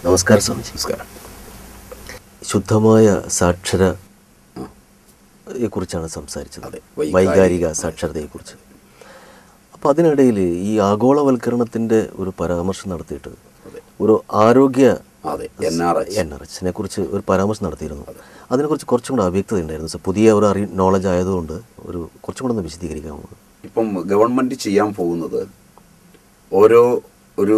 നമസ്കാരം സ്വാമിജി. നമസ്കാരം. ശുദ്ധമായ സാക്ഷരതയെക്കുറിച്ചാണ് സംസാരിച്ചത്, വൈകാരിക സാക്ഷരതയെക്കുറിച്ച്. അപ്പോൾ അതിനിടയിൽ ഈ ആഗോളവൽക്കരണത്തിൻ്റെ ഒരു പരാമർശം നടത്തിയിട്ട് ഒരു ആരോഗ്യ NRHനെ കുറിച്ച് ഒരു പരാമർശം നടത്തിയിരുന്നു. അതിനെക്കുറിച്ച് കുറച്ചും കൂടെ അവ്യക്തത ഉണ്ടായിരുന്നു. പുതിയ ഒരു നോളജ് ആയതുകൊണ്ട് കുറച്ചും കൂടെ ഒന്ന് വിശദീകരിക്കാമോ? ഇപ്പം ഗവൺമെൻറ് ചെയ്യാൻ പോകുന്നത് ഒരു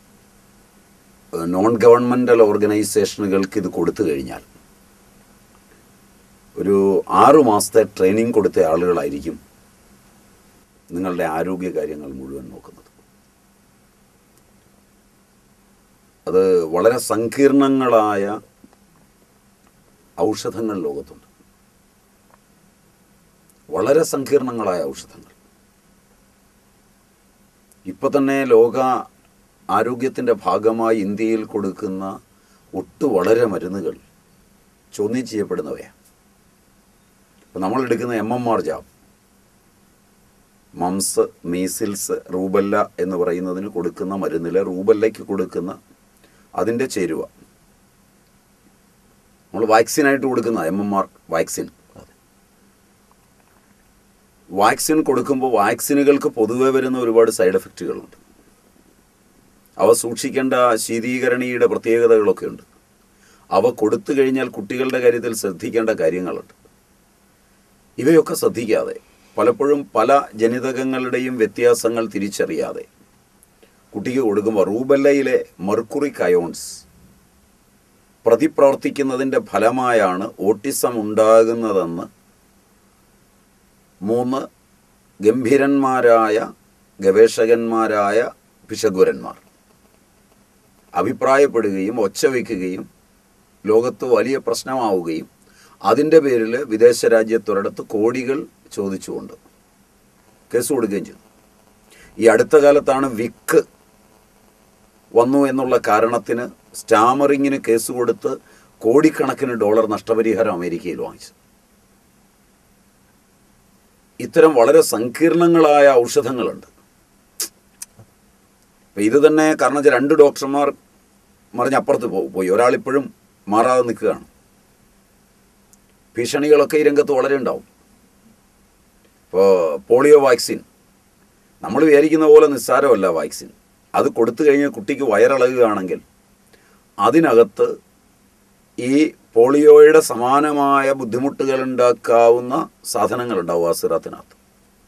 നോൺ ഗവൺമെൻറ്റൽ ഓർഗനൈസേഷനുകൾക്ക് ഇത് കൊടുത്തു കഴിഞ്ഞാൽ ഒരു 6 മാസത്തെ ട്രെയിനിങ് കൊടുത്ത ആളുകളായിരിക്കും നിങ്ങളുടെ ആരോഗ്യ കാര്യങ്ങൾ മുഴുവൻ നോക്കുന്നത്. അത് വളരെ സങ്കീർണങ്ങളായ ഔഷധങ്ങൾ ലോകത്തുണ്ട്, വളരെ സങ്കീർണങ്ങളായ ഔഷധങ്ങൾ. ഇപ്പം തന്നെ ലോക ആരോഗ്യത്തിൻ്റെ ഭാഗമായി ഇന്ത്യയിൽ കൊടുക്കുന്ന വളരെ മരുന്നുകൾ ചോദ്യം ചെയ്യപ്പെടുന്നവയാണ്. ഇപ്പം നമ്മളെടുക്കുന്ന MMR jab, mumps, measles, rubella എന്ന് പറയുന്നതിന് കൊടുക്കുന്ന മരുന്നിലെ റൂബല്ലയ്ക്ക് കൊടുക്കുന്ന അതിൻ്റെ ചേരുവ നമ്മൾ വാക്സിനായിട്ട് കൊടുക്കുന്ന MMR വാക്സിൻ കൊടുക്കുമ്പോൾ വാക്സിനുകൾക്ക് പൊതുവെ വരുന്ന ഒരുപാട് സൈഡ് എഫക്റ്റുകളുണ്ട്. അവ സൂക്ഷിക്കേണ്ട ശീതീകരണിയുടെ പ്രത്യേകതകളൊക്കെ ഉണ്ട്. അവ കൊടുത്തു കഴിഞ്ഞാൽ കുട്ടികളുടെ കാര്യത്തിൽ ശ്രദ്ധിക്കേണ്ട കാര്യങ്ങളുണ്ട്. ഇവയൊക്കെ ശ്രദ്ധിക്കാതെ പലപ്പോഴും പല ജനിതകങ്ങളുടെയും വ്യത്യാസങ്ങൾ തിരിച്ചറിയാതെ കുട്ടിക്ക് കൊടുക്കുമ്പോൾ റൂബല്ലയിലെ മെർക്കുറി കയോൺസ് പ്രതിപ്രവർത്തിക്കുന്നതിൻ്റെ ഫലമായാണ് ഓട്ടിസം ഉണ്ടാകുന്നതെന്ന് 3 ഗംഭീരന്മാരായ ഗവേഷകന്മാരായ ഭിഷഗ്വരന്മാർ അഭിപ്രായപ്പെടുകയും ഒച്ചവയ്ക്കുകയും ലോകത്ത് വലിയ പ്രശ്നമാവുകയും അതിൻ്റെ പേരിൽ വിദേശ രാജ്യത്തൊരിടത്ത് കോടികൾ ചോദിച്ചുകൊണ്ട് കേസ് കൊടുക്കുകയും ചെയ്തു. ഈ അടുത്ത കാലത്താണ് വിക്ക് വന്നു എന്നുള്ള കാരണത്തിന് സ്റ്റാമറിങ്ങിന് കേസ് കൊടുത്ത് കോടിക്കണക്കിന് ഡോളർ നഷ്ടപരിഹാരം അമേരിക്കയിൽ വാങ്ങിച്ചു. ഇത്തരം വളരെ സങ്കീർണങ്ങളായ ഔഷധങ്ങളുണ്ട്. അപ്പം ഇത് തന്നെ കാരണം വെച്ചാൽ 2 ഡോക്ടർമാർ മറിഞ്ഞപ്പുറത്ത് പോയി, ഒരാളിപ്പോഴും മാറാതെ നിൽക്കുകയാണ്. ഭീഷണികളൊക്കെ ഈ രംഗത്ത് വളരെ ഉണ്ടാവും. ഇപ്പോൾ പോളിയോ വാക്സിൻ നമ്മൾ വിചാരിക്കുന്ന പോലെ നിസ്സാരമല്ല വാക്സിൻ. അത് കൊടുത്തു കഴിഞ്ഞാൽ കുട്ടിക്ക് വയറിളകുകയാണെങ്കിൽ അതിനകത്ത് ഈ പോളിയോയുടെ സമാനമായ ബുദ്ധിമുട്ടുകൾ ഉണ്ടാക്കാവുന്ന സാധനങ്ങളുണ്ടാവും ആ സിറത്തിനകത്ത്.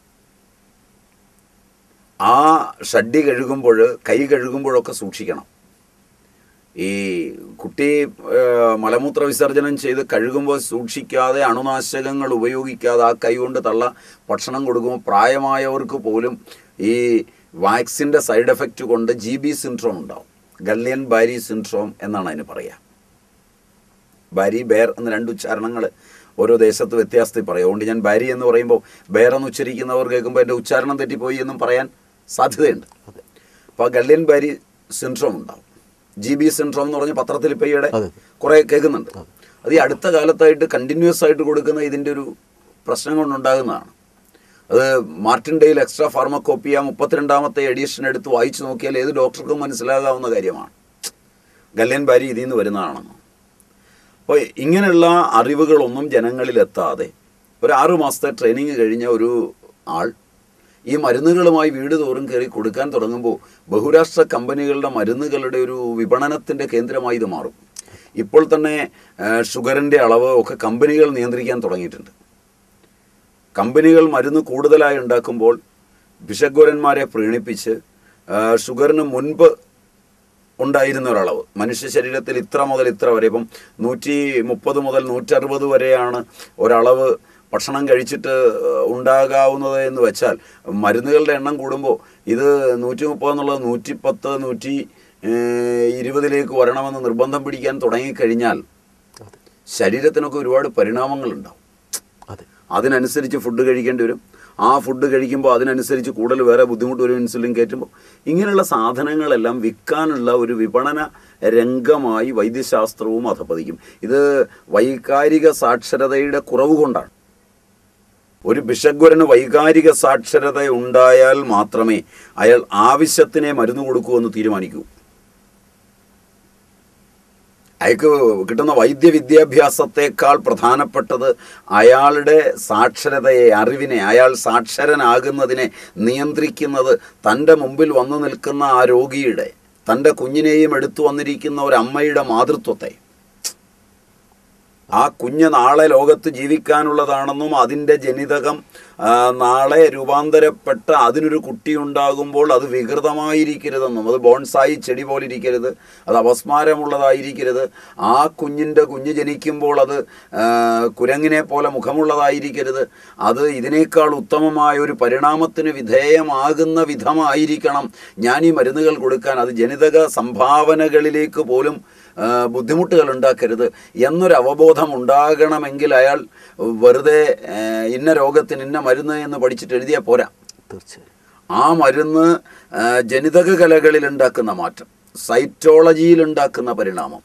ആ ഷഡ്ഡി കഴുകുമ്പോൾ, കൈ കഴുകുമ്പോഴൊക്കെ സൂക്ഷിക്കണം. ഈ കുട്ടി മലമൂത്ര വിസർജനം ചെയ്ത് കഴുകുമ്പോൾ സൂക്ഷിക്കാതെ, അണുനാശകങ്ങൾ ഉപയോഗിക്കാതെ ആ കൈ കൊണ്ട് ഭക്ഷണം കൊടുക്കുമ്പോൾ പ്രായമായവർക്ക് പോലും ഈ വാക്സിൻ്റെ സൈഡ് എഫക്റ്റ് കൊണ്ട് GB സിൻഡ്രോം ഉണ്ടാവും. ഗള്ളിയൻ ബാരി സിൻഡ്രോം എന്നാണ് അതിന് പറയുക. ബാരി, ബെയർ എന്ന് 2 ഉച്ചാരണങ്ങൾ ഓരോ ദേശത്ത് വ്യത്യാസത്തിൽ പറയും. അതുകൊണ്ട് ഞാൻ ബാരി എന്ന് പറയുമ്പോൾ ബെയർ എന്ന് ഉച്ചരിക്കുന്നവർ കേൾക്കുമ്പോൾ എൻ്റെ ഉച്ചാരണം തെറ്റിപ്പോയി എന്നും പറയാൻ സാധ്യതയുണ്ട്. അപ്പോൾ ആ ഗള്ളിയൻ ബാരി സിൻഡ്രോം ഉണ്ടാവും. GB സിൻഡ്രോം എന്ന് പറഞ്ഞ് പത്രത്തിൽ ഇപ്പോൾ ഈയിടെ കുറേ കേൾക്കുന്നുണ്ട്. അത് ഈ അടുത്ത കാലത്തായിട്ട് കണ്ടിന്യൂസ് ആയിട്ട് കൊടുക്കുന്ന ഇതിൻ്റെ ഒരു പ്രശ്നം കൊണ്ടുണ്ടാകുന്നതാണ്. അത് മാർട്ടിൻ ഡെയിൽ എക്സ്ട്രാ ഫാർമക്കോപ്പിയ 32ാമത്തെ എഡിഷൻ എടുത്ത് വായിച്ചു നോക്കിയാൽ ഏത് ഡോക്ടർക്കും മനസ്സിലാകാവുന്ന കാര്യമാണ് ഗള്ളിയൻ ബാരി ഇതിൽ നിന്ന് വരുന്നതാണെന്ന്. അപ്പോൾ ഇങ്ങനെയുള്ള അറിവുകളൊന്നും ജനങ്ങളിലെത്താതെ ഒരു 6 മാസത്തെ ട്രെയിനിങ് കഴിഞ്ഞ ഒരു ആൾ ഈ മരുന്നുകളുമായി വീട് തോറും കയറി കൊടുക്കാൻ തുടങ്ങുമ്പോൾ ബഹുരാഷ്ട്ര കമ്പനികളുടെ മരുന്നുകളുടെ ഒരു വിപണനത്തിൻ്റെ കേന്ദ്രമായി ഇത് മാറും. ഇപ്പോൾ തന്നെ ഷുഗറിൻ്റെ അളവ് ഒക്കെ കമ്പനികൾ നിയന്ത്രിക്കാൻ തുടങ്ങിയിട്ടുണ്ട്. കമ്പനികൾ മരുന്ന് കൂടുതലായി ഉണ്ടാക്കുമ്പോൾ ഭിഷഗ്വരന്മാരെ പ്രീണിപ്പിച്ച് ഷുഗറിന് മുൻപ് ഉണ്ടായിരുന്ന ഒരളവ്, മനുഷ്യ ശരീരത്തിൽ ഇത്ര മുതൽ ഇത്ര വരെ, ഇപ്പം 130 മുതൽ 160 വരെയാണ് ഒരളവ് ഭക്ഷണം കഴിച്ചിട്ട് ഉണ്ടാകാവുന്നത് എന്ന് വെച്ചാൽ മരുന്നുകളുടെ എണ്ണം കൂടുമ്പോൾ ഇത് 130 എന്നുള്ളത് 110, 120 വരണമെന്ന് നിർബന്ധം പിടിക്കാൻ തുടങ്ങിക്കഴിഞ്ഞാൽ ശരീരത്തിനൊക്കെ ഒരുപാട് പരിണാമങ്ങളുണ്ടാവും. അതിനനുസരിച്ച് ഫുഡ് കഴിക്കേണ്ടി വരും. ആ ഫുഡ് കഴിക്കുമ്പോൾ അതിനനുസരിച്ച് കൂടുതൽ വേറെ ബുദ്ധിമുട്ട് വരും, ഇൻസുലിൻ കയറ്റുമ്പോൾ. ഇങ്ങനെയുള്ള സാധനങ്ങളെല്ലാം വിൽക്കാനുള്ള ഒരു വിപണന രംഗമായി വൈദ്യശാസ്ത്രവും അധപ്പതിക്കും. ഇത് വൈകാരിക സാക്ഷരതയുടെ കുറവ് കൊണ്ടാണ്. ഒരു ഭിഷഗ്വരന് വൈകാരിക സാക്ഷരത ഉണ്ടായാൽ മാത്രമേ അയാൾ ആവശ്യത്തിനെ മരുന്ന് കൊടുക്കൂ എന്ന് തീരുമാനിക്കൂ. അയാൾക്ക് കിട്ടുന്ന വൈദ്യവിദ്യാഭ്യാസത്തെക്കാൾ പ്രധാനപ്പെട്ടത് അയാളുടെ സാക്ഷരതയെ, അറിവിനെ, അയാൾ സാക്ഷരനാകുന്നതിനെ നിയന്ത്രിക്കുന്നത് തൻ്റെ മുമ്പിൽ വന്നു നിൽക്കുന്ന ആ രോഗിയുടെ, തൻ്റെ കുഞ്ഞിനെയും എടുത്തു വന്നിരിക്കുന്ന ഒരു അമ്മയുടെ മാതൃത്വത്തെ, ആ കുഞ്ഞ് നാളെ ലോകത്ത് ജീവിക്കാനുള്ളതാണെന്നും അതിൻ്റെ ജനിതകം നാളെ രൂപാന്തരപ്പെട്ട് അതിനൊരു കുട്ടി ഉണ്ടാകുമ്പോൾ അത് വികൃതമായിരിക്കരുതെന്നും, അത് ബോൺസായി ചെടി പോലെ ഇരിക്കരുത്, അത് അപസ്മാരമുള്ളതായിരിക്കരുത്, ആ കുഞ്ഞ് ജനിക്കുമ്പോൾ അത് കുരങ്ങിനെ പോലെ മുഖമുള്ളതായിരിക്കരുത്, അത് ഇതിനേക്കാൾ ഉത്തമമായ ഒരു പരിണാമത്തിന് വിധേയമാകുന്ന വിധമായിരിക്കണം ഞാൻ ഈ മരുന്നുകൾ കൊടുക്കാൻ, അത് ജനിതക സംഭാവനകളിലേക്ക് പോലും ബുദ്ധിമുട്ടുകൾ ഉണ്ടാക്കരുത് എന്നൊരു അവബോധം ഉണ്ടാകണമെങ്കിൽ അയാൾ വെറുതെ ഇന്ന രോഗത്തിന് ഇന്ന മരുന്ന് എന്ന് പഠിച്ചിട്ട് എഴുതിയാൽ പോരാ. തീർച്ചയായും ആ മരുന്ന് ജനിതക കലകളിൽ ഉണ്ടാക്കുന്ന മാറ്റം, സൈറ്റോളജിയിൽ ഉണ്ടാക്കുന്ന പരിണാമം,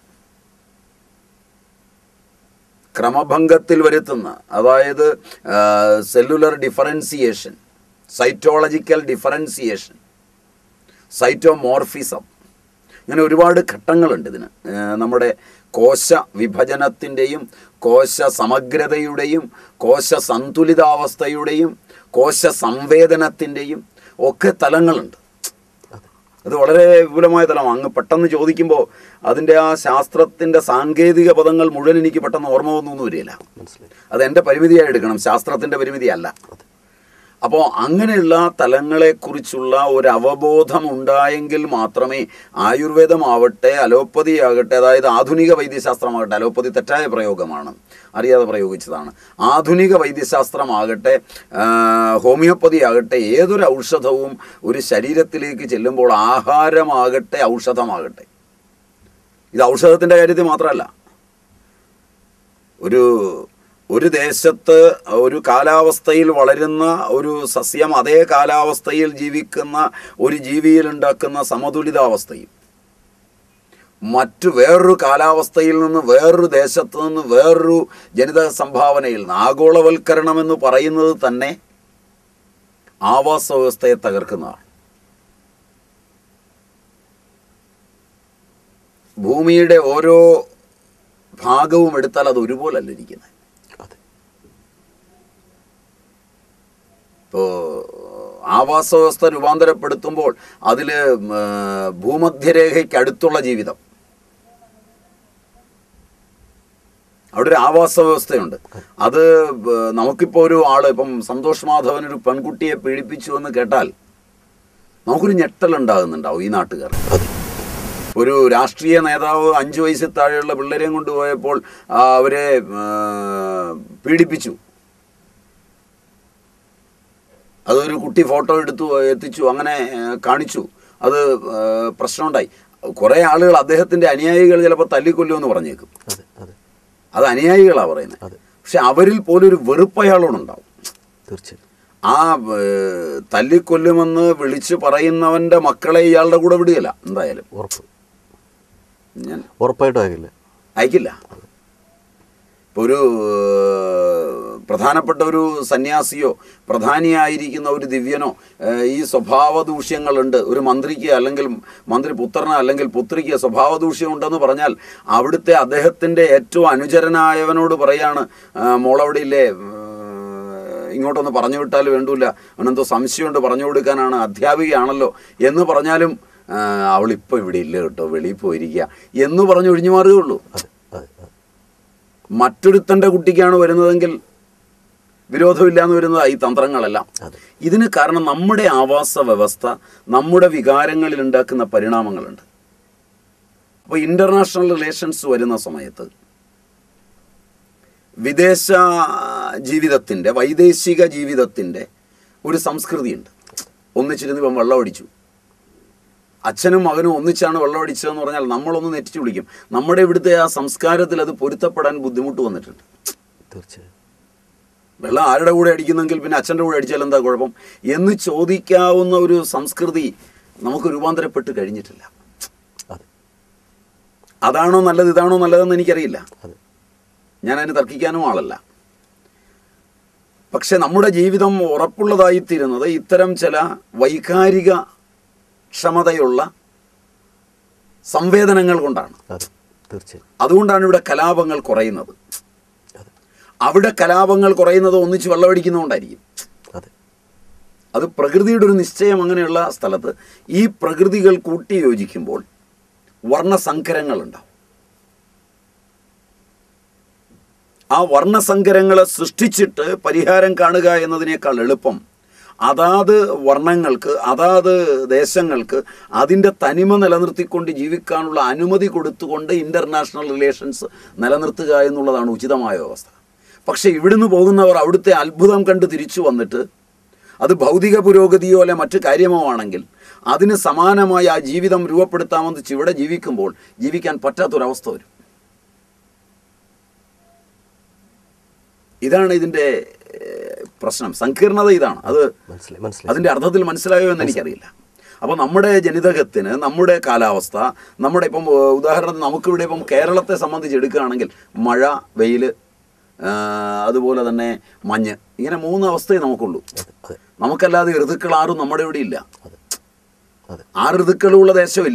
ക്രമഭംഗത്തിൽ വരുത്തുന്ന, അതായത് cellular differentiation, cytological differentiation, cytomorphism, ഇങ്ങനെ ഒരുപാട് ഘട്ടങ്ങളുണ്ട് ഇതിന്. നമ്മുടെ കോശ വിഭജനത്തിൻ്റെയും കോശ സമഗ്രതയുടെയും കോശ സന്തുലിതാവസ്ഥയുടെയും കോശ സംവേദനത്തിൻ്റെയും ഒക്കെ തലങ്ങളുണ്ട്. അത് വളരെ വിപുലമായ തലമാണ്. അങ്ങ് പെട്ടെന്ന് ചോദിക്കുമ്പോൾ അതിൻ്റെ ആ ശാസ്ത്രത്തിൻ്റെ സാങ്കേതിക പദങ്ങൾ മുഴുവൻ എനിക്ക് പെട്ടെന്ന് ഓർമ്മ ഒന്നും വരില്ല. അത് എൻ്റെ പരിമിതിയായി എടുക്കണം, ശാസ്ത്രത്തിൻ്റെ പരിമിതിയല്ല. അപ്പോൾ അങ്ങനെയുള്ള തലങ്ങളെക്കുറിച്ചുള്ള ഒരു അവബോധം ഉണ്ടായെങ്കിൽ മാത്രമേ ആയുർവേദമാവട്ടെ, അലോപ്പതി ആകട്ടെ, അതായത് ആധുനിക വൈദ്യശാസ്ത്രമാകട്ടെ, അലോപ്പതി തെറ്റായ പ്രയോഗമാണ്, അറിയാതെ പ്രയോഗിച്ചതാണ്, ആധുനിക വൈദ്യശാസ്ത്രമാകട്ടെ, ഹോമിയോപ്പതി ആകട്ടെ, ഏതൊരു ഔഷധവും ഒരു ശരീരത്തിലേക്ക് ചെല്ലുമ്പോൾ ആഹാരമാകട്ടെ ഔഷധമാകട്ടെ, ഇത് ഔഷധത്തിൻ്റെ കാര്യത്തിൽ മാത്രമല്ല, ഒരു ദേശത്ത് ഒരു കാലാവസ്ഥയിൽ വളരുന്ന ഒരു സസ്യം അതേ കാലാവസ്ഥയിൽ ജീവിക്കുന്ന ഒരു ജീവിയിൽ ഉണ്ടാക്കുന്ന സമതുലിതാവസ്ഥയും മറ്റു വേറൊരു കാലാവസ്ഥയിൽ നിന്ന്, വേറൊരു ദേശത്ത് നിന്ന്, വേറൊരു ജനിതക സംഭാവനയിൽ നിന്ന്, ആഗോളവൽക്കരണം എന്ന് പറയുന്നത് തന്നെ ആവാസ വ്യവസ്ഥയെ തകർക്കുന്നതാണ്. ഭൂമിയുടെ ഓരോ ഭാഗവും എടുത്താൽ അത് ഒരുപോലല്ല ഇരിക്കുന്നത്. ഇപ്പോൾ ആവാസ വ്യവസ്ഥ രൂപാന്തരപ്പെടുത്തുമ്പോൾ അതിൽ ഭൂമധ്യരേഖയ്ക്ക് അടുത്തുള്ള ജീവിതം, അവിടെ ഒരു ആവാസ വ്യവസ്ഥയുണ്ട്. അത് നമുക്കിപ്പോൾ ഒരു ആൾ, ഇപ്പം സന്തോഷ് മാധവൻ ഒരു പെൺകുട്ടിയെ പീഡിപ്പിച്ചു എന്ന് കേട്ടാൽ നമുക്കൊരു ഞെട്ടലുണ്ടാകുന്നുണ്ടാവും ഈ നാട്ടുകാർ. ഒരു രാഷ്ട്രീയ നേതാവ് 5 വയസ്സിൽ താഴെയുള്ള പിള്ളേരെയും കൊണ്ടുപോയപ്പോൾ അവരെ പീഡിപ്പിച്ചു, അതൊരു കുട്ടി ഫോട്ടോ എടുത്തു എത്തിച്ചു, അങ്ങനെ കാണിച്ചു, അത് പ്രശ്നമുണ്ടായി. കുറേ ആളുകൾ അദ്ദേഹത്തിൻ്റെ അനുയായികൾ ചിലപ്പോൾ തല്ലിക്കൊല്ലുമെന്ന് പറഞ്ഞേക്കും. അത് അനുയായികളാണ് പറയുന്നത്. പക്ഷെ അവരിൽ പോലും ഒരു വെറുപ്പ് അയാളോടുണ്ടാവും. തീർച്ചയായും ആ തല്ലിക്കൊല്ലുമെന്ന് വിളിച്ച് പറയുന്നവൻ്റെ മക്കളെ ഇയാളുടെ കൂടെ വിടുകയില്ല, എന്തായാലും ഉറപ്പായിട്ടും അയക്കില്ല. ഇപ്പോൾ ഒരു പ്രധാനപ്പെട്ട ഒരു സന്യാസിയോ പ്രധാനിയായിരിക്കുന്ന ഒരു ദിവ്യനോ ഈ സ്വഭാവ ദൂഷ്യങ്ങളുണ്ട്, ഒരു മന്ത്രിക്ക് അല്ലെങ്കിൽ മന്ത്രി പുത്രനോ അല്ലെങ്കിൽ പുത്രിക്ക് സ്വഭാവ ദൂഷ്യമുണ്ടെന്ന് പറഞ്ഞാൽ അവിടുത്തെ അദ്ദേഹത്തിൻ്റെ ഏറ്റവും അനുചരനായവനോട് പറയാണ്, മോളവിടെ ഇല്ലേ, ഇങ്ങോട്ടൊന്ന് പറഞ്ഞു വിട്ടാൽ വേണ്ടൂല, അവനെന്തോ സംശയമുണ്ട് പറഞ്ഞു കൊടുക്കാനാണ്, അധ്യാപികയാണല്ലോ എന്ന് പറഞ്ഞാലും അവളിപ്പോൾ ഇവിടെ ഇല്ല കേട്ടോ, വെളിയിൽ പോയിരിക്കുക എന്ന് പറഞ്ഞ് ഒഴിഞ്ഞു മാറുകയുള്ളൂ. മറ്റൊരുത്തൻ്റെ കുട്ടിക്കാണ് വരുന്നതെങ്കിൽ വിരോധമില്ലാന്ന് വരുന്നത് ഈ തന്ത്രങ്ങളെല്ലാം. ഇതിന് കാരണം നമ്മുടെ ആവാസ വ്യവസ്ഥ, നമ്മുടെ വികാരങ്ങളിൽ ഉണ്ടാക്കുന്ന പരിണാമങ്ങളുണ്ട്. അപ്പോൾ ഇൻ്റർനാഷണൽ റിലേഷൻസ് വരുന്ന സമയത്ത് വിദേശ ജീവിതത്തിൻ്റെ, വൈദേശിക ജീവിതത്തിൻ്റെ ഒരു സംസ്കൃതിയുണ്ട്. ഒന്നിച്ചിരുന്ന് ഇപ്പം വെള്ളം അടിച്ചു, അച്ഛനും മകനും ഒന്നിച്ചാണ് വെള്ളം അടിച്ചതെന്ന് പറഞ്ഞാൽ നമ്മളൊന്ന് നെറ്റിച്ച് വിളിക്കും. നമ്മുടെ ഇവിടുത്തെ ആ സംസ്കാരത്തിൽ അത് പൊരുത്തപ്പെടാൻ ബുദ്ധിമുട്ട് വന്നിട്ടുണ്ട്. തീർച്ചയായും വെള്ളം ആരുടെ കൂടെ അടിക്കുന്നെങ്കിൽ പിന്നെ അച്ഛൻ്റെ കൂടെ അടിച്ചാൽ എന്താ കുഴപ്പം എന്ന് ചോദിക്കാവുന്ന ഒരു സംസ്കൃതി നമുക്ക് രൂപാന്തരപ്പെട്ട് കഴിഞ്ഞിട്ടില്ല. അതാണോ നല്ലത്, ഇതാണോ നല്ലതെന്ന് എനിക്കറിയില്ല, ഞാൻ അതിന് തർക്കിക്കാനും ആളല്ല. പക്ഷെ നമ്മുടെ ജീവിതം ഉറപ്പുള്ളതായിത്തീരുന്നത് ഇത്തരം ചില വൈകാരിക ക്ഷമതയുള്ള സംവേദനങ്ങൾ കൊണ്ടാണ്. തീർച്ചയായും. അതുകൊണ്ടാണ് ഇവിടെ കലാപങ്ങൾ കുറയുന്നത്. അവിടെ കലാപങ്ങൾ കുറയുന്നത് ഒന്നിച്ച് വെള്ളമടിക്കുന്നതുകൊണ്ടായിരിക്കും. അത് പ്രകൃതിയുടെ ഒരു നിശ്ചയം. അങ്ങനെയുള്ള സ്ഥലത്ത് ഈ പ്രകൃതികൾ കൂട്ടി യോജിക്കുമ്പോൾ വർണ്ണസങ്കരങ്ങളുണ്ടാവും. ആ വർണ്ണസങ്കരങ്ങളെ സൃഷ്ടിച്ചിട്ട് പരിഹാരം കാണുക എന്നതിനേക്കാൾ എളുപ്പം അതാത് വർണ്ണങ്ങൾക്ക് അതാത് ദേശങ്ങൾക്ക് അതിൻ്റെ തനിമ നിലനിർത്തിക്കൊണ്ട് ജീവിക്കാനുള്ള അനുമതി കൊടുത്തുകൊണ്ട് ഇൻ്റർനാഷണൽ റിലേഷൻസ് നിലനിർത്തുക എന്നുള്ളതാണ് ഉചിതമായ വ്യവസ്ഥ. പക്ഷേ ഇവിടുന്ന് പോകുന്നവർ അവിടുത്തെ അത്ഭുതം കണ്ട് തിരിച്ചു വന്നിട്ട് അത് ഭൗതിക പുരോഗതിയോ അല്ലെ മറ്റു കാര്യമോ ആണെങ്കിൽ അതിന് സമാനമായി ആ ജീവിതം രൂപപ്പെടുത്താമെന്ന് ഇവിടെ ജീവിക്കുമ്പോൾ ജീവിക്കാൻ പറ്റാത്തൊരവസ്ഥ വരും. ഇതാണ് ഇതിൻ്റെ പ്രശ്നം, സങ്കീർണത ഇതാണ്. അത് അതിൻ്റെ അർത്ഥത്തിൽ മനസ്സിലായോ എന്ന് എനിക്കറിയില്ല. അപ്പോൾ നമ്മുടെ ജനിതകത്തിന്, നമ്മുടെ കാലാവസ്ഥ, നമ്മുടെ ഇപ്പം ഉദാഹരണത്തിന് നമുക്കിവിടെ ഇപ്പം കേരളത്തെ സംബന്ധിച്ച് എടുക്കുകയാണെങ്കിൽ മഴ, വെയിൽ, അതുപോലെ തന്നെ മഞ്ഞ്, ഇങ്ങനെ 3 അവസ്ഥയെ നമുക്കുള്ളൂ. നമുക്കല്ലാതെ ഋതുക്കൾ ആരും നമ്മുടെ ഇവിടെ ഇല്ല. 6 ഋതുക്കളുള്ള ദേശമില്ല.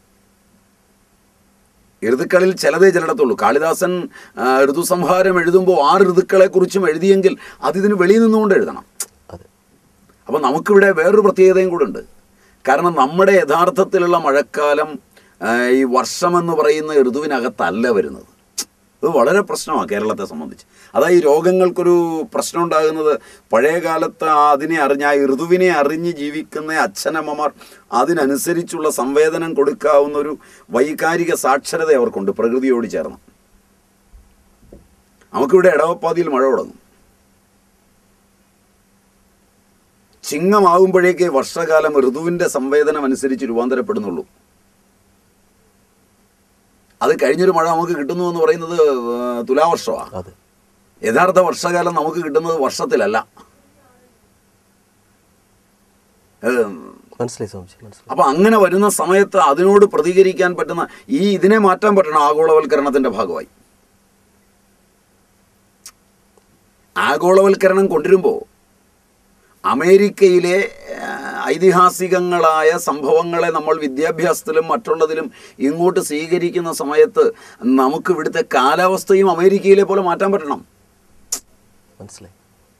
ഋതുക്കളിൽ ചിലതേ ചിലയിടത്തുള്ളൂ. കാളിദാസൻ ഋതുസംഹാരം എഴുതുമ്പോൾ 6 ഋതുക്കളെക്കുറിച്ചും എഴുതിയെങ്കിൽ അതിന് വെളിയിൽ നിന്നുകൊണ്ട് എഴുതണം. അപ്പോൾ നമുക്കിവിടെ വേറൊരു പ്രത്യേകതയും കൂടെ ഉണ്ട്. കാരണം നമ്മുടെ യഥാർത്ഥത്തിലുള്ള മഴക്കാലം ഈ വർഷമെന്ന് പറയുന്ന ഋതുവിനകത്തല്ല വരുന്നത്. ഇത് വളരെ പ്രശ്നമാണ് കേരളത്തെ സംബന്ധിച്ച്. അതായത് ഈ രോഗങ്ങൾക്കൊരു പ്രശ്നം ഉണ്ടാകുന്നത് പഴയ കാലത്ത് അതിനെ അറിഞ്ഞ ആ ഋതുവിനെ അറിഞ്ഞ് ജീവിക്കുന്ന അച്ഛനമ്മമാർ അതിനനുസരിച്ചുള്ള സംവേദനം കൊടുക്കാവുന്ന ഒരു വൈകാരിക സാക്ഷരത അവർക്കുണ്ട് പ്രകൃതിയോട് ചേർന്ന്. നമുക്കിവിടെ ഇടവപ്പാതിയിൽ മഴ തുടങ്ങും. ചിങ്ങമാകുമ്പോഴേക്ക് വർഷകാലം ഋതുവിൻ്റെ സംവേദനം അനുസരിച്ച് രൂപാന്തരപ്പെടുന്നുള്ളൂ. അത് കഴിഞ്ഞൊരു മഴ നമുക്ക് കിട്ടുന്നു എന്ന് പറയുന്നത് തുലാവർഷമാണ്. യഥാർത്ഥ വർഷകാലം നമുക്ക് കിട്ടുന്നത് വർഷത്തിലല്ല. അപ്പൊ അങ്ങനെ വരുന്ന സമയത്ത് അതിനോട് പ്രതികരിക്കാൻ പറ്റുന്ന ഇതിനെ മാറ്റാൻ പറ്റണം ആഗോളവൽക്കരണത്തിന്റെ ഭാഗമായി. ആഗോളവൽക്കരണം കൊണ്ടുവരുമ്പോൾ അമേരിക്കയിലെ ഐതിഹാസികങ്ങളായ സംഭവങ്ങളെ നമ്മൾ വിദ്യാഭ്യാസത്തിലും മറ്റുള്ളതിലും ഇങ്ങോട്ട് സ്വീകരിക്കുന്ന സമയത്ത് നമുക്ക് ഇവിടുത്തെ കാലാവസ്ഥയും അമേരിക്കയിലെ പോലെ മാറ്റാൻ പറ്റണം. മനസ്സിലായി.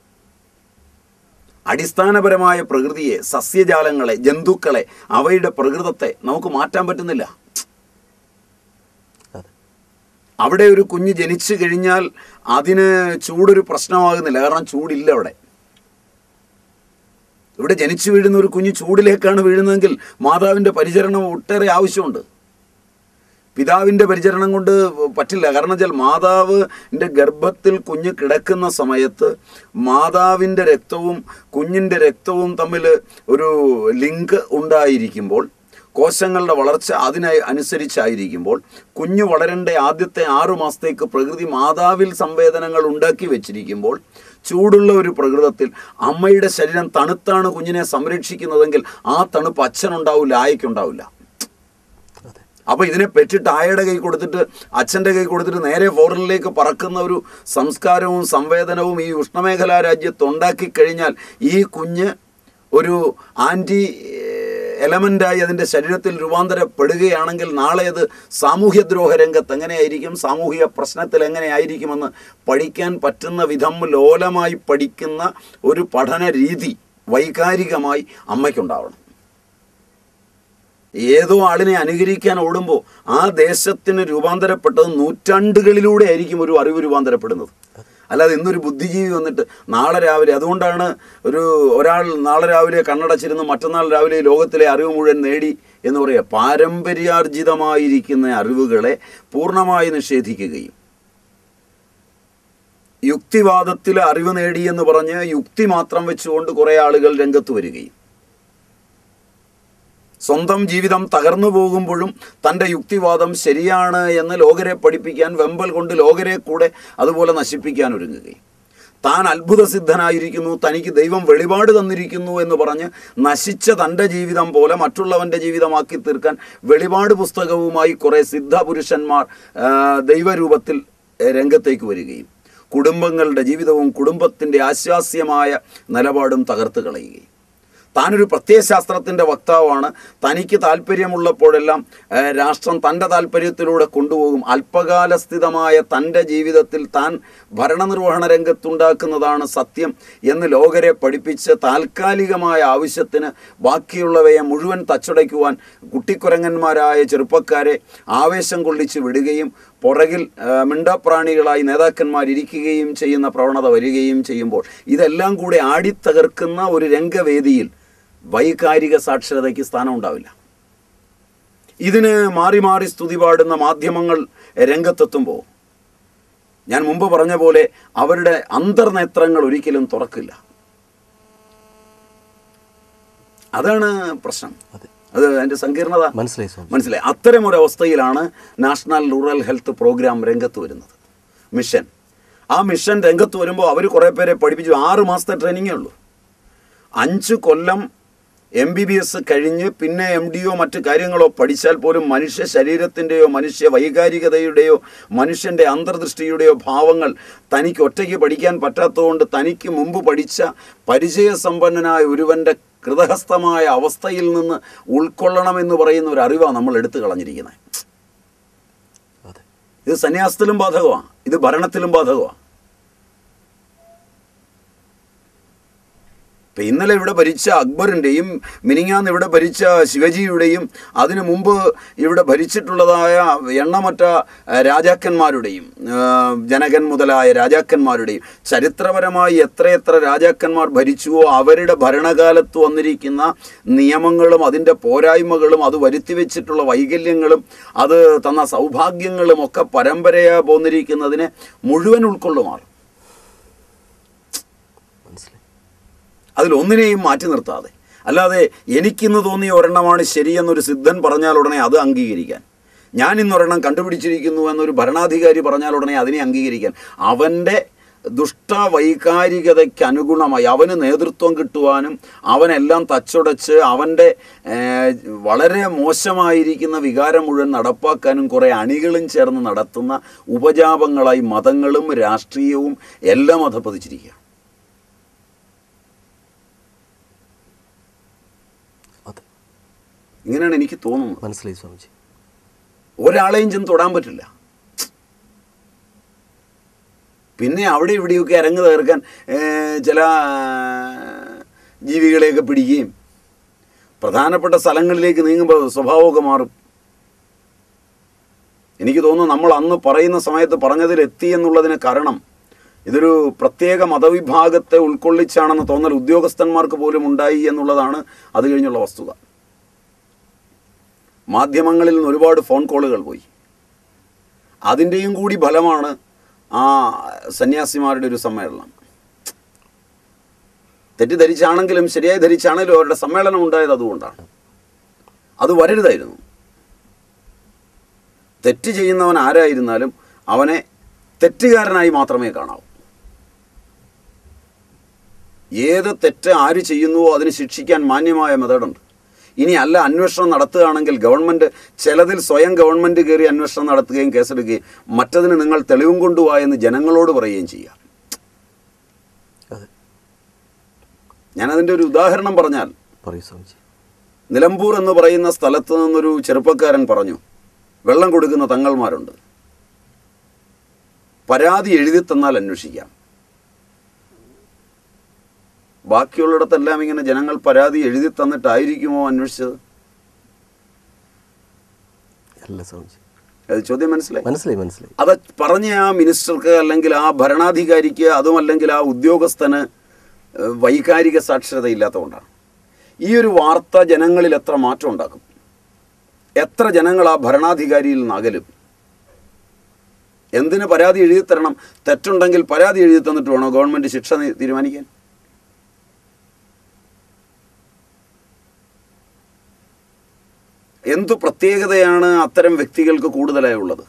അടിസ്ഥാനപരമായ പ്രകൃതിയെ, സസ്യജാലങ്ങളെ, ജന്തുക്കളെ, അവയുടെ പ്രകൃതത്തെ നമുക്ക് മാറ്റാൻ പറ്റുന്നില്ല. അവിടെ ഒരു കുഞ്ഞ് ജനിച്ചു കഴിഞ്ഞാൽ അതിന് ചൂടൊരു പ്രശ്നമാകുന്നില്ല. കാരണം ചൂടില്ല അവിടെ. ഇവിടെ ജനിച്ചു വീഴുന്ന ഒരു കുഞ്ഞ് ചൂടിലേക്കാണ് വീഴുന്നതെങ്കിൽ മാതാവിൻ്റെ പരിചരണം ഒട്ടേറെ ആവശ്യമുണ്ട്. പിതാവിൻ്റെ പരിചരണം കൊണ്ട് പറ്റില്ല. കാരണം വെച്ചാൽ മാതാവിൻ്റെ ഗർഭത്തിൽ കുഞ്ഞ് കിടക്കുന്ന സമയത്ത് മാതാവിൻ്റെ രക്തവും കുഞ്ഞിൻ്റെ രക്തവും തമ്മിൽ ഒരു ലിങ്ക് ഉണ്ടായിരിക്കുമ്പോൾ, കോശങ്ങളുടെ വളർച്ച അനുസരിച്ചായിരിക്കുമ്പോൾ, കുഞ്ഞ് വളരേണ്ട ആദ്യത്തെ 6 മാസത്തേക്ക് പ്രകൃതി മാതാവിൽ സംവേദനങ്ങൾ ഉണ്ടാക്കി വെച്ചിരിക്കുമ്പോൾ, ചൂടുള്ള ഒരു പ്രകൃതത്തിൽ അമ്മയുടെ ശരീരം തണുത്താണ് കുഞ്ഞിനെ സംരക്ഷിക്കുന്നതെങ്കിൽ ആ തണുപ്പ് അച്ഛനുണ്ടാവില്ല, ആയക്കുണ്ടാവില്ല. അപ്പോൾ ഇതിനെ പെറ്റിട്ട് ആയയുടെ കൈ കൊടുത്തിട്ട് അച്ഛൻ്റെ കൈ കൊടുത്തിട്ട് നേരെ ഫോറിനിലേക്ക് പറക്കുന്ന ഒരു സംസ്കാരവും സംവേദനവും ഈ ഉഷ്ണമേഖലാ രാജ്യത്ത് ഉണ്ടാക്കി കഴിഞ്ഞാൽ ഈ കുഞ്ഞ് ഒരു ആൻറ്റി എലമെൻ്റായി അതിൻ്റെ ശരീരത്തിൽ രൂപാന്തരപ്പെടുകയാണെങ്കിൽ നാളെ അത് സാമൂഹ്യദ്രോഹ രംഗത്ത് എങ്ങനെയായിരിക്കും, സാമൂഹിക പ്രശ്നത്തിൽ എങ്ങനെയായിരിക്കുമെന്ന് പഠിക്കാൻ പറ്റുന്ന വിധം ലോലമായി പഠിക്കുന്ന ഒരു പഠന രീതി വൈകാരികമായി അമ്മയ്ക്കുണ്ടാവണം. ഏതോ ആളിനെ അനുകരിക്കാൻ ഓടുമ്പോൾ ആ ദേശത്തിന് രൂപാന്തരപ്പെട്ടത് നൂറ്റാണ്ടുകളിലൂടെ ആയിരിക്കും ഒരു അറിവ് രൂപാന്തരപ്പെടുന്നത്. അല്ലാതെ ഇന്നൊരു ബുദ്ധിജീവി വന്നിട്ട് നാളെ രാവിലെ, അതുകൊണ്ടാണ് ഒരാൾ നാളെ രാവിലെ കണ്ണടച്ചിരുന്ന് മറ്റന്നാൾ രാവിലെ ലോകത്തിലെ അറിവ് മുഴുവൻ നേടി എന്ന് പറയുക. പാരമ്പര്യാർജിതമായിരിക്കുന്ന അറിവുകളെ പൂർണ്ണമായി നിഷേധിക്കുകയും യുക്തിവാദത്തിൽ അറിവ് നേടിയെന്ന് പറഞ്ഞ് യുക്തി മാത്രം വെച്ചുകൊണ്ട് കുറേ ആളുകൾ രംഗത്ത് വരികയും സ്വന്തം ജീവിതം തകർന്നു പോകുമ്പോഴും തൻ്റെ യുക്തിവാദം ശരിയാണ് എന്ന് ലോകരെ പഠിപ്പിക്കാൻ വെമ്പൽ കൊണ്ട് ലോകരെ കൂടെ അതുപോലെ നശിപ്പിക്കാൻ ഒരുങ്ങുകയും താൻ അത്ഭുതസിദ്ധനായിരിക്കുന്നു, തനിക്ക് ദൈവം വെളിപാട് തന്നിരിക്കുന്നു എന്ന് പറഞ്ഞ് നശിച്ച തൻ്റെ ജീവിതം പോലെ മറ്റുള്ളവൻ്റെ ജീവിതമാക്കി തീർക്കാൻ വെളിപാട് പുസ്തകവുമായി കുറേ സിദ്ധപുരുഷന്മാർ ദൈവരൂപത്തിൽ രംഗത്തേക്ക് വരികയും കുടുംബങ്ങളുടെ ജീവിതവും കുടുംബത്തിൻ്റെ ആശ്വാസ്യമായ നിലപാടും തകർത്ത് കളയുകയും താനൊരു പ്രത്യയശാസ്ത്രത്തിൻ്റെ വക്താവാണ്. തനിക്ക് താല്പര്യമുള്ളപ്പോഴെല്ലാം രാഷ്ട്രം തൻ്റെ താല്പര്യത്തിലൂടെ കൊണ്ടുപോകും. അല്പകാലസ്ഥിതമായ തൻ്റെ ജീവിതത്തിൽ താൻ ഭരണനിർവഹണ രംഗത്തുണ്ടാക്കുന്നതാണ് സത്യം എന്ന് ലോകരെ പഠിപ്പിച്ച് താൽക്കാലികമായ ആവശ്യത്തിന് ബാക്കിയുള്ളവയെ മുഴുവൻ തച്ചുടയ്ക്കുവാൻ കുട്ടിക്കുരങ്ങന്മാരായ ചെറുപ്പക്കാരെ ആവേശം കൊള്ളിച്ച് വിടുകയും പുറകിൽ മിണ്ടാപ്രാണികളായി നേതാക്കന്മാരിയ്ക്കുകയും ചെയ്യുന്ന പ്രവണത വരികയും ചെയ്യുമ്പോൾ ഇതെല്ലാം കൂടെ ആടിത്തകർക്കുന്ന ഒരു രംഗവേദിയിൽ വൈകാരിക സാക്ഷരതയ്ക്ക് സ്ഥാനം ഉണ്ടാവില്ല. ഇതിന് മാറി മാറി സ്തുതി പാടുന്ന മാധ്യമങ്ങൾ രംഗത്തെത്തുമ്പോൾ ഞാൻ മുമ്പ് പറഞ്ഞ പോലെ അവരുടെ അന്തർനേത്രങ്ങൾ ഒരിക്കലും തുറക്കില്ല. അതാണ് പ്രശ്നം. അത് അതിൻ്റെ സങ്കീർണത മനസ്സിലായി. അത്തരമൊരവസ്ഥയിലാണ് നാഷണൽ റൂറൽ ഹെൽത്ത് പ്രോഗ്രാം രംഗത്ത് വരുന്നത്. മിഷൻ, ആ മിഷൻ രംഗത്ത് വരുമ്പോൾ അവർ കുറേ പേരെ പഠിപ്പിച്ചു. 6 മാസത്തെ ട്രെയിനിങ്ങേ ഉള്ളൂ. 5 കൊല്ലം MBBS കഴിഞ്ഞ് പിന്നെ MDയോ മറ്റു കാര്യങ്ങളോ പഠിച്ചാൽ പോലും മനുഷ്യ ശരീരത്തിൻ്റെയോ മനുഷ്യ വൈകാരികതയുടെയോ മനുഷ്യൻ്റെ അന്തർദൃഷ്ടിയുടെയോ ഭാവങ്ങൾ തനിക്ക് ഒറ്റയ്ക്ക് പഠിക്കാൻ പറ്റാത്തതുകൊണ്ട് തനിക്ക് മുമ്പ് പഠിച്ച പരിചയസമ്പന്നനായ ഒരുവൻ്റെ കൃതഹസ്ഥമായ അവസ്ഥയിൽ നിന്ന് ഉൾക്കൊള്ളണമെന്ന് പറയുന്ന ഒരു അറിവാണ് നമ്മൾ എടുത്തു കളഞ്ഞിരിക്കുന്നത്. ഇത് സന്യാസത്തിലും ബാധകമാണ്, ഇത് ഭരണത്തിലും ബാധകമാണ്. ഇപ്പം ഇന്നലെ ഇവിടെ ഭരിച്ച അക്ബറിൻ്റെയും മിനിങ്ങാന്ന് ഇവിടെ ഭരിച്ച ശിവജിയുടെയും അതിനു മുമ്പ് ഇവിടെ ഭരിച്ചിട്ടുള്ളതായ എണ്ണമറ്റ രാജാക്കന്മാരുടെയും ജനകൻ മുതലായ രാജാക്കന്മാരുടെയും ചരിത്രപരമായി എത്രയെത്ര രാജാക്കന്മാർ ഭരിച്ചുവോ അവരുടെ ഭരണകാലത്ത് വന്നിരിക്കുന്ന നിയമങ്ങളും അതിൻ്റെ പോരായ്മകളും അത് വരുത്തി വെച്ചിട്ടുള്ള വൈകല്യങ്ങളും അത് തന്ന സൗഭാഗ്യങ്ങളും ഒക്കെ പരമ്പരയായി പോന്നിരിക്കുന്നതിനെ മുഴുവൻ ഉൾക്കൊള്ളുമാറും. അതിലൊന്നിനെയും മാറ്റി നിർത്താതെ, അല്ലാതെ എനിക്കിന്ന് തോന്നിയ ഒരെണ്ണമാണ് ശരിയെന്നൊരു സിദ്ധൻ പറഞ്ഞാൽ ഉടനെ അത് അംഗീകരിക്കാൻ, ഞാൻ ഇന്നൊരെണ്ണം കണ്ടുപിടിച്ചിരിക്കുന്നു എന്നൊരു ഭരണാധികാരി പറഞ്ഞാൽ ഉടനെ അതിനെ അംഗീകരിക്കാൻ, അവൻ്റെ ദുഷ്ടവൈകാരികതയ്ക്ക് അനുഗുണമായി അവന് നേതൃത്വം കിട്ടുവാനും അവനെല്ലാം തച്ചുടച്ച് അവൻ്റെ വളരെ മോശമായിരിക്കുന്ന വികാരം മുഴുവൻ നടപ്പാക്കാനും കുറേ അണികളും ചേർന്ന് നടത്തുന്ന ഉപജാപങ്ങളായി മതങ്ങളും രാഷ്ട്രീയവും എല്ലാം അധപ്പതിച്ചിരിക്കുക. ഇങ്ങനെയാണ് എനിക്ക് തോന്നുന്നത്. മനസ്സിലായി സ്വാമിജി. ഒരാളെയും ചെന്ന് തൊടാൻ പറ്റില്ല. പിന്നെ അവിടെ ഇവിടെയൊക്കെ അരങ്ങ് തകർക്കാൻ ചില ജീവികളെയൊക്കെ പിടിക്കുകയും പ്രധാനപ്പെട്ട സ്ഥലങ്ങളിലേക്ക് നീങ്ങുമ്പോൾ സ്വഭാവമൊക്കെ മാറും. എനിക്ക് തോന്നുന്നു നമ്മൾ അന്ന് പറയുന്ന സമയത്ത് പറഞ്ഞതിലെത്തി എന്നുള്ളതിന് കാരണം ഇതൊരു പ്രത്യേക മതവിഭാഗത്തെ ഉൾക്കൊള്ളിച്ചാണെന്ന് തോന്നൽ ഉദ്യോഗസ്ഥന്മാർക്ക് പോലും ഉണ്ടായി എന്നുള്ളതാണ് അത് കഴിഞ്ഞുള്ള വസ്തുത. മാധ്യമങ്ങളിൽ നിന്ന് ഒരുപാട് ഫോൺ കോളുകൾ പോയി. അതിൻ്റെയും കൂടി ഫലമാണ് ആ സന്യാസിമാരുടെ ഒരു സമ്മേളനം. തെറ്റിദ്ധരിച്ചാണെങ്കിലും ശരിയായി ധരിച്ചാണെങ്കിലും അവരുടെ സമ്മേളനം ഉണ്ടായത് അതുകൊണ്ടാണ്. അത് വരരുതായിരുന്നു. തെറ്റ് ചെയ്യുന്നവൻ ആരായിരുന്നാലും അവനെ തെറ്റുകാരനായി മാത്രമേ കാണാവൂ. ഏത് തെറ്റ് ആര് ചെയ്യുന്നുവോ അതിന് ശിക്ഷിക്കാൻ മാന്യമായ മെത്തേഡുണ്ട്. ഇനി അല്ല അന്വേഷണം നടത്തുകയാണെങ്കിൽ ഗവൺമെൻറ് ചിലതിൽ സ്വയം ഗവൺമെൻറ് കയറി അന്വേഷണം നടത്തുകയും കേസെടുക്കുകയും മറ്റതിന് നിങ്ങൾ തെളിവും കൊണ്ടുപോയെന്ന് ജനങ്ങളോട് പറയുകയും ചെയ്യുക. ഞാനതിൻ്റെ ഒരു ഉദാഹരണം പറഞ്ഞാൽ, നിലമ്പൂർ എന്ന് പറയുന്ന സ്ഥലത്ത് നിന്നൊരു ചെറുപ്പക്കാരൻ പറഞ്ഞു, വെള്ളം കൊടുക്കുന്ന തങ്ങൾമാരുണ്ട്, പരാതി എഴുതി തന്നാൽ അന്വേഷിക്കാം. ബാക്കിയുള്ളിടത്തെല്ലാം ഇങ്ങനെ ജനങ്ങൾ പരാതി എഴുതി തന്നിട്ടായിരിക്കുമോ അന്വേഷിച്ചത്? അത് ചോദ്യം മനസ്സിലായി. അത് പറഞ്ഞ ആ മിനിസ്റ്റർക്ക് അല്ലെങ്കിൽ ആ ഭരണാധികാരിക്ക് അതുമല്ലെങ്കിൽ ആ ഉദ്യോഗസ്ഥന് വൈകാരിക സാക്ഷരത ഇല്ലാത്തതുകൊണ്ടാണ്. ഈ ഒരു വാർത്ത ജനങ്ങളിൽ എത്ര മാറ്റം ഉണ്ടാക്കും? എത്ര ജനങ്ങൾ ആ ഭരണാധികാരിയിൽ നിന്ന് അകലും? എന്തിന് പരാതി എഴുതി തരണം? തെറ്റുണ്ടെങ്കിൽ പരാതി എഴുതി തന്നിട്ട് വേണോ ഗവൺമെൻറ് ശിക്ഷ തീരുമാനിക്കാൻ? എന്തു പ്രത്യേകതയാണ് അത്തരം വ്യക്തികൾക്ക് കൂടുതലായി ഉള്ളത്?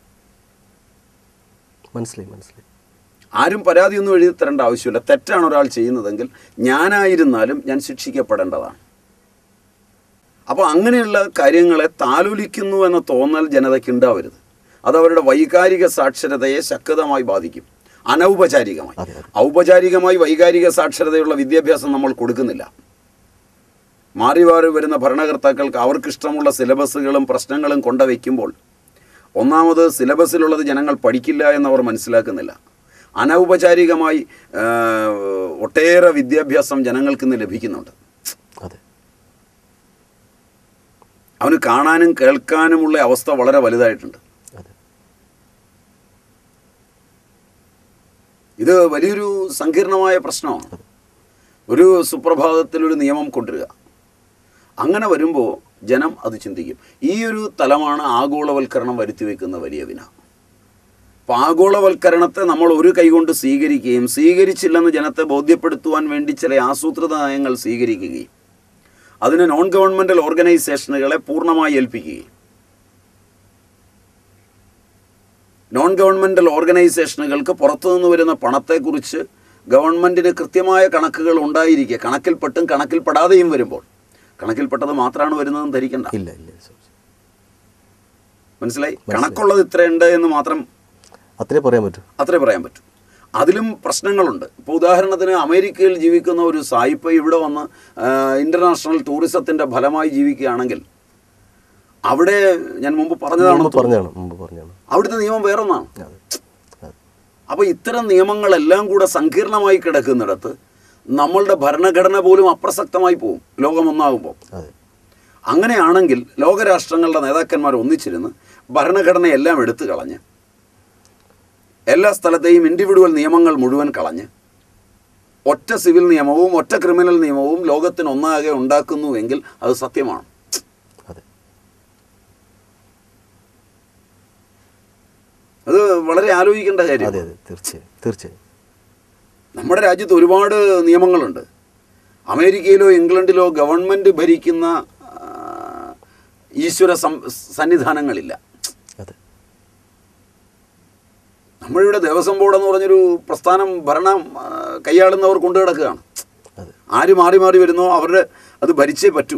മനസ്സിലായി. ആരും പരാതിയൊന്നും എഴുതി തരേണ്ട ആവശ്യമില്ല. തെറ്റാണ് ഒരാൾ ചെയ്യുന്നതെങ്കിൽ ഞാനായിരുന്നാലും ഞാൻ ശിക്ഷിക്കപ്പെടേണ്ടതാണ്. അപ്പോൾ അങ്ങനെയുള്ള കാര്യങ്ങളെ താലോലിക്കുന്നു എന്ന തോന്നൽ ജനതയ്ക്ക് ഉണ്ടാവരുത്. അതവരുടെ വൈകാരിക സാക്ഷരതയെ ശക്തമായി ബാധിക്കും. അനൗപചാരികമായി. ഔപചാരികമായി വൈകാരിക സാക്ഷരതയുള്ള വിദ്യാഭ്യാസം നമ്മൾ കൊടുക്കുന്നില്ല. മാറി മാറി വരുന്ന ഭരണകർത്താക്കൾക്ക് അവർക്കിഷ്ടമുള്ള സിലബസുകളും പ്രശ്നങ്ങളും കൊണ്ടുവയ്ക്കുമ്പോൾ ഒന്നാമത് സിലബസിലുള്ളത് ജനങ്ങൾ പഠിക്കില്ല എന്നവർ മനസ്സിലാക്കുന്നില്ല. അനൗപചാരികമായി ഒട്ടേറെ വിദ്യാഭ്യാസം ജനങ്ങൾക്ക് ഇന്ന് ലഭിക്കുന്നുണ്ട്. അവന് കാണാനും കേൾക്കാനുമുള്ള അവസ്ഥ വളരെ വലുതായിട്ടുണ്ട്. ഇത് വലിയൊരു സങ്കീർണമായ പ്രശ്നമാണ്. ഒരു സുപ്രഭാതത്തിലൊരു നിയമം കൊണ്ടുവരിക, അങ്ങനെ വരുമ്പോൾ ജനം അത് ചിന്തിക്കും. ഈ ഒരു തലമാണ് ആഗോളവൽക്കരണം വരുത്തിവെക്കുന്ന വലിയ വിന. അപ്പോൾ ആഗോളവൽക്കരണത്തെ നമ്മൾ ഒരു കൈകൊണ്ട് സ്വീകരിക്കുകയും സ്വീകരിച്ചില്ലെന്ന് ജനത്തെ ബോധ്യപ്പെടുത്തുവാൻ വേണ്ടി ചില ആസൂത്രിത നയങ്ങൾ സ്വീകരിക്കുകയും അതിന് നോൺ ഗവൺമെൻറ്റൽ ഓർഗനൈസേഷനുകളെ പൂർണ്ണമായി ഏൽപ്പിക്കുകയും നോൺ ഗവൺമെൻറ്റൽ ഓർഗനൈസേഷനുകൾക്ക് പുറത്തുനിന്ന് വരുന്ന പണത്തെക്കുറിച്ച് ഗവൺമെൻറ്റിന് കൃത്യമായ കണക്കുകൾ ഉണ്ടായിരിക്കുക. കണക്കിൽപ്പെട്ടും കണക്കിൽപ്പെടാതെയും വരുമ്പോൾ കണക്കിൽപ്പെട്ടത് മാത്രമാണ് വരുന്നതെന്ന് ധരിക്കണ്ട. മനസ്സിലായി? കണക്കുള്ളത് ഇത്രയുണ്ട് എന്ന് മാത്രം അത്രേ പറയാൻ പറ്റൂ. അതിലും പ്രശ്നങ്ങളുണ്ട്. ഇപ്പോൾ ഉദാഹരണത്തിന് അമേരിക്കയിൽ ജീവിക്കുന്ന ഒരു സായിപ്പ് ഇവിടെ വന്ന് ഇൻ്റർനാഷണൽ ടൂറിസത്തിൻ്റെ ഫലമായി ജീവിക്കുകയാണെങ്കിൽ അവിടെ ഞാൻ മുമ്പ് പറഞ്ഞതാണ്, അവിടുത്തെ നിയമം വേറൊന്നാണ്. അപ്പോൾ ഇത്തരം നിയമങ്ങളെല്ലാം കൂടെ സങ്കീർണമായി കിടക്കുന്നിടത്ത് നമ്മളുടെ ഭരണഘടന പോലും അപ്രസക്തമായി പോകും ലോകമൊന്നാകുമ്പോൾ. അങ്ങനെയാണെങ്കിൽ ലോകരാഷ്ട്രങ്ങളുടെ നേതാക്കന്മാർ ഒന്നിച്ചിരുന്ന് ഭരണഘടനയെല്ലാം എടുത്തു കളഞ്ഞ് എല്ലാ സ്ഥലത്തെയും ഇൻഡിവിജ്വൽ നിയമങ്ങൾ മുഴുവൻ കളഞ്ഞ് ഒറ്റ സിവിൽ നിയമവും ഒറ്റ ക്രിമിനൽ നിയമവും ലോകത്തിന് ഒന്നാകെ ഉണ്ടാക്കുന്നുവെങ്കിൽ അത് സത്യമാണ്. അത് വളരെ ആലോചിക്കേണ്ട കാര്യമാണ്. തീർച്ചയായും നമ്മുടെ രാജ്യത്ത് ഒരുപാട് നിയമങ്ങളുണ്ട്. അമേരിക്കയിലോ ഇംഗ്ലണ്ടിലോ ഗവൺമെൻറ് ഭരിക്കുന്ന ഈശ്വര സന്നിധാനങ്ങളില്ല. നമ്മളിവിടെ ദേവസ്വം ബോർഡ് എന്ന് പറഞ്ഞൊരു പ്രസ്ഥാനം ഭരണം കൈയാളുന്നവർ കൊണ്ടു കിടക്കുകയാണ്. ആര് മാറി മാറി വരുന്നോ അവരുടെ അത് ഭരിച്ചേ പറ്റൂ.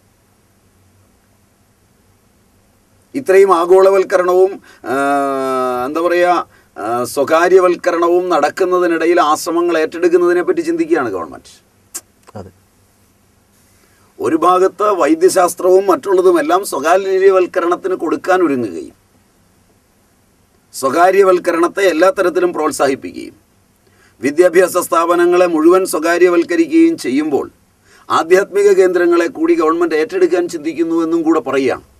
ഇത്രയും ആഗോളവൽക്കരണവും എന്താ പറയുക സ്വകാര്യവൽക്കരണവും നടക്കുന്നതിനിടയിൽ ആശ്രമങ്ങൾ ഏറ്റെടുക്കുന്നതിനെ പറ്റി ചിന്തിക്കുകയാണ് ഗവൺമെൻറ്. ഒരു ഭാഗത്ത് വൈദ്യശാസ്ത്രവും മറ്റുള്ളതുമെല്ലാം സ്വകാര്യവൽക്കരണത്തിന് കൊടുക്കാൻ ഒരുങ്ങുകയും സ്വകാര്യവൽക്കരണത്തെ എല്ലാ തരത്തിലും പ്രോത്സാഹിപ്പിക്കുകയും വിദ്യാഭ്യാസ സ്ഥാപനങ്ങളെ മുഴുവൻ സ്വകാര്യവൽക്കരിക്കുകയും ചെയ്യുമ്പോൾ ആധ്യാത്മിക കേന്ദ്രങ്ങളെ കൂടി ഗവൺമെൻറ് ഏറ്റെടുക്കാൻ ചിന്തിക്കുന്നുവെന്നും കൂടെ പറയുകയാണ്.